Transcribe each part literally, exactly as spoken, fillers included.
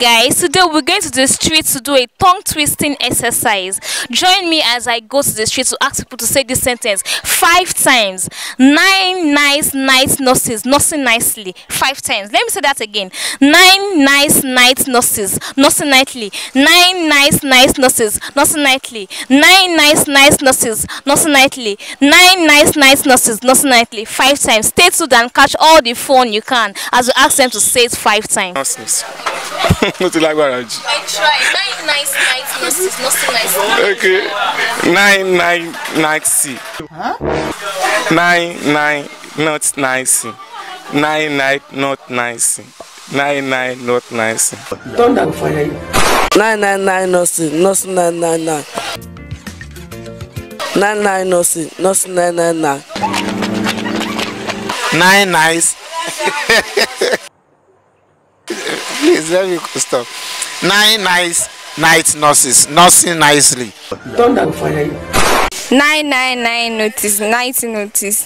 guys, today we're going to the street to do a tongue twisting exercise. Join me as I go to the street to ask people to say this sentence five times. Nine nice night nurses nursing nicely. Five times. Let me say that again. Nine nice night nurses nursing nicely. Nine nice nice nurses nursing nicely. Nine nice nice nurses nursing nicely. Nine nice nice nurses nursing nicely. Five times. Stay tuned and catch all the fun you can as we ask them to say it five times. Nonsense. Not like orange. I try. Nine nice nice nurses nursing nicely. Okay. Nine nine ninety. Huh? Nine nine not nice. Nine nine not nice. Nine nine not nice. Don't that fire you. Nine nine nine nothing, nothing nine nine nine. Nine nine nothing, nothing nine nine nine. Nine nice. Please let me stop. Nine nice night nurses nursing nicely. Don't that fire you. Nine nine nine notice, ninety notice.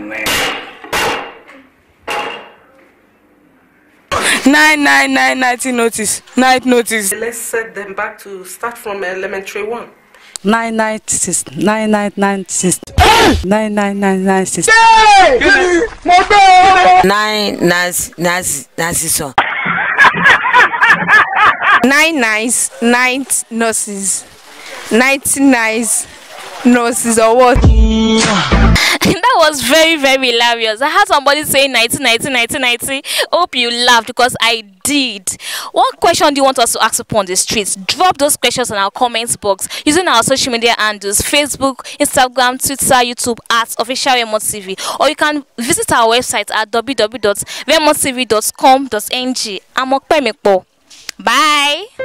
Nine nine nine ninety notice, night notice. Let's set them back to start from elementary one. Nine nine six, nine nine nine six, nine nine nine nine six. Nine nice nice nice song. Nine nice night nurses, ninety nice nurses or what? That was very very hilarious. I had somebody saying ninety ninety ninety ninety. Hope you laughed because I did. What question do you want us to ask upon the streets? Drop those questions in our comments box using our social media handles: Facebook, Instagram, Twitter, YouTube at Official Vemont T V, or you can visit our website at w w w dot vemont t v dot com dot n g. I'm Okpemekpo. Bye.